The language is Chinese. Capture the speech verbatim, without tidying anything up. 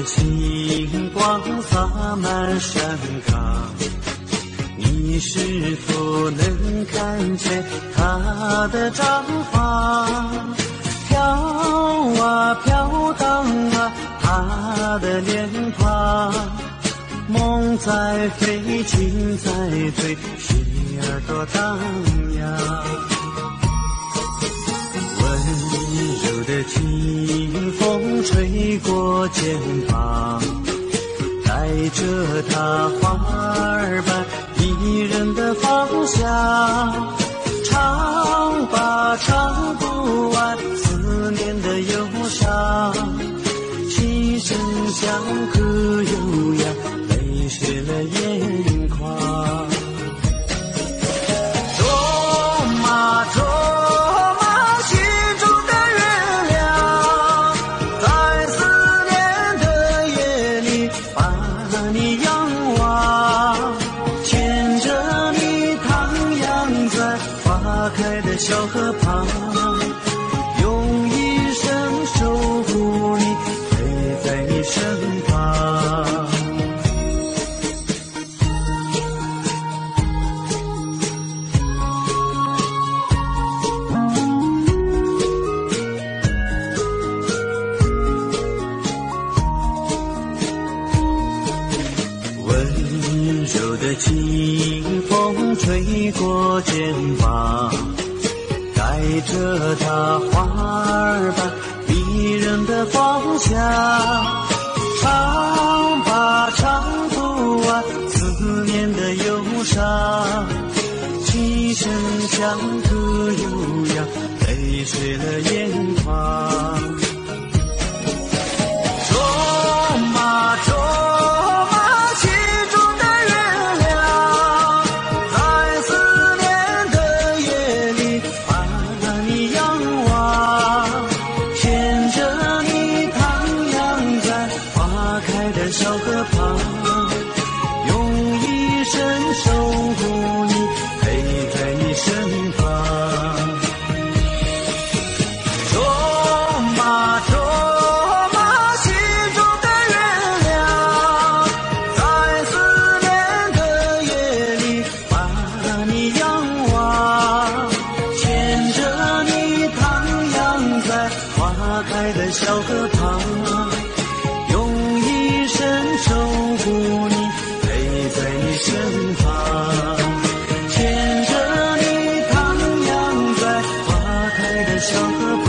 清光洒满山岗，你是否能看见她的毡房？飘啊飘荡啊，她的脸庞，梦在飞，情在醉，心儿多荡漾。温柔的清风吹过肩膀，带着她花儿般迷人的芳香。唱吧唱不完思念的忧伤，琴声响彻悠扬，泪湿了眼眶。捉嘛捉嘛心中的月亮，在思念的夜里把你仰望，牵着你徜徉在花开的小河旁，用一生守护你，陪在你身旁。温柔的清风吹过肩膀，带着她花儿般迷人的芳香。唱吧唱不完思念的忧伤，琴声响彻悠扬，泪湿了眼眶。捉嘛捉嘛心中的月亮，在思念的夜里把你仰望，牵着你徜徉在花开的小河旁，用一生守护你，陪在你身旁。捉嘛捉嘛心中的月亮，在思念的夜里把你仰望，牵着你徜徉在花开的小河旁，用一生守护你，陪在你身旁。牵着你徜徉在花开的小河旁，